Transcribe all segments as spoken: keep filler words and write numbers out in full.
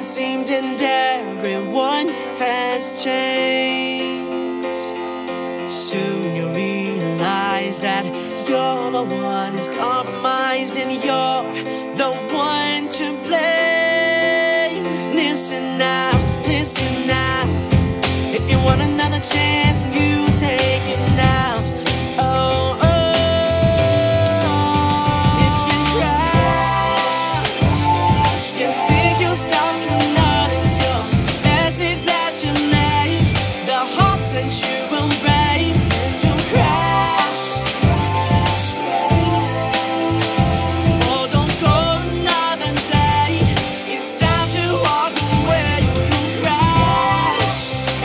seemed and everyone has changed. Soon you realize that you're the one who's compromised and you're the one to blame. Listen now, listen now. If you want another chance, you take it now. Oh, oh. If you cry, you think you'll stop to notice your messes that you made, the hearts that you will break, and you'll cry. Oh, don't go another day. It's time to walk away. You'll crash.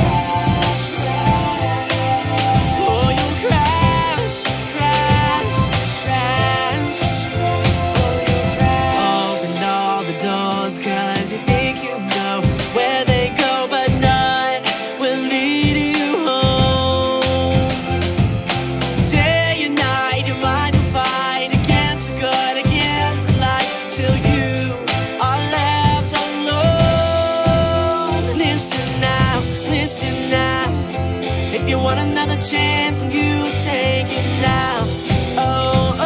Oh, you'll crash, crash, crash. Oh, you'll crash. Open all the doors, 'cause you think you know where they go, but none will lead you home. Day and night, your mind will fight against the good, against the light, till you are left alone. Listen now, listen now. If you want another chance, you take it now. Oh, oh,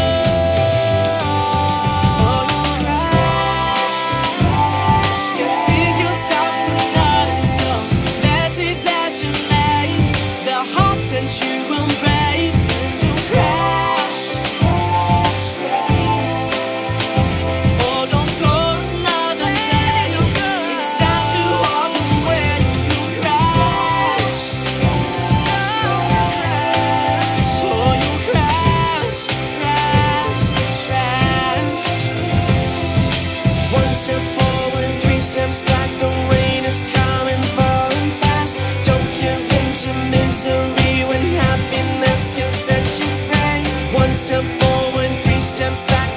oh, you cry. You think you'll stop to notice your messes that you made, the hearts that you will break, and you cry. Oh, don't go another day. It's time to walk away. You crash. Oh, you crash, crash, crash. One step forward, three steps back. The rain is coming, falling fast. Don't give in to misery when happiness can set you free. One step forward, three steps back.